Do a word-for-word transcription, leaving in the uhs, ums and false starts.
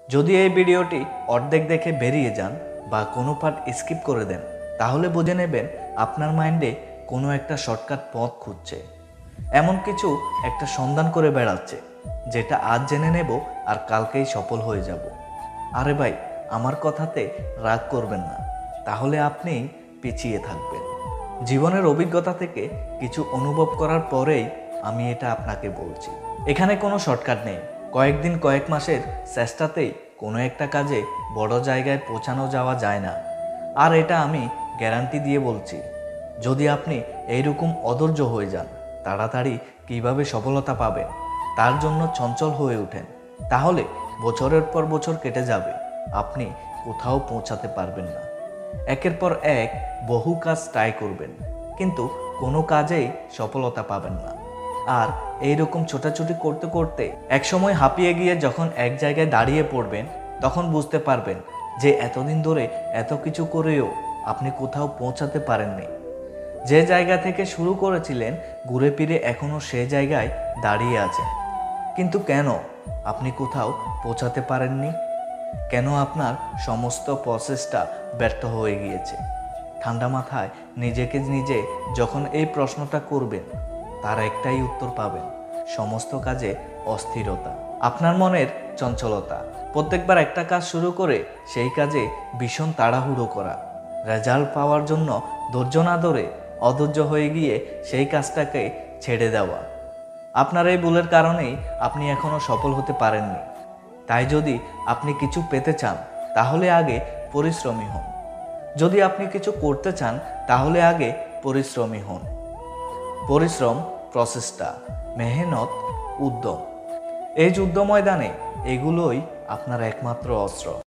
যদি এই ভিডিওটি অর্ধেক দেখে বেরিয়ে যান বা কোনো পার্ট স্কিপ করে দেন, তাহলে বুঝে নেবেন আপনার মাইন্ডে কোনো একটা শর্টকাট পথ খুঁজছে, এমন কিছু একটা সন্ধান করে বেড়াচ্ছে যেটা আজ জেনে নেব আর কালকেই সফল হয়ে যাব। আরে ভাই, আমার কথাতে রাগ করবেন না, তাহলে আপনি পিছিয়ে থাকবেন। জীবনের অভিজ্ঞতা থেকে কিছু অনুভব করার পরেই আমি এটা আপনাকে বলছি। এখানে কোনো শর্টকাট নেই। কয়েকদিন কয়েক মাসের চেষ্টাতেই কোনো একটা কাজে বড় জায়গায় পৌঁছানো যাওয়া যায় না। আর এটা আমি গ্যারান্টি দিয়ে বলছি। যদি আপনি এইরকম অধৈর্য হয়ে যান, তাড়াতাড়ি কিভাবে সফলতা পাবেন তার জন্য চঞ্চল হয়ে ওঠেন, তাহলে বছরের পর বছর কেটে যাবে, আপনি কোথাও পৌঁছাতে পারবেন না। একের পর এক বহু কাজ ট্রাই করবেন, কিন্তু কোনো কাজেই সফলতা পাবেন না। আর এইরকম ছোটাছুটি করতে করতে একসময় হাঁপিয়ে গিয়ে যখন এক জায়গায় দাঁড়িয়ে পড়বেন, তখন বুঝতে পারবেন যে এতদিন ধরে এত কিছু করেও আপনি কোথাও পৌঁছাতে পারেননি। যে জায়গা থেকে শুরু করেছিলেন ঘুরে ফিরে এখনও সে জায়গায় দাঁড়িয়ে আছেন। কিন্তু কেন আপনি কোথাও পৌঁছাতে পারেননি? কেন আপনার সমস্ত প্রসেসটা ব্যর্থ হয়ে গিয়েছে? ঠান্ডা মাথায় নিজেকে নিজে যখন এই প্রশ্নটা করবেন, তার একটাই উত্তর পাবেন: সমস্ত কাজে অস্থিরতা, আপনার মনের চঞ্চলতা, প্রত্যেকবার একটা কাজ শুরু করে সেই কাজে ভীষণ তাড়াহুড়ো করা, রেজাল্ট পাওয়ার জন্য ধৈর্য না ধরে অধৈর্য হয়ে গিয়ে সেই কাজটাকে ছেড়ে দেওয়া। আপনার এই ভুলের কারণেই আপনি এখনও সফল হতে পারেননি। তাই যদি আপনি কিছু পেতে চান, তাহলে আগে পরিশ্রমী হন। যদি আপনি কিছু করতে চান, তাহলে আগে পরিশ্রমী হন। পরিশ্রম, প্রচেষ্টা, মেহনত, উদ্যম, এই যুদ্ধ ময়দানে এগুলোই আপনার একমাত্র অস্ত্র।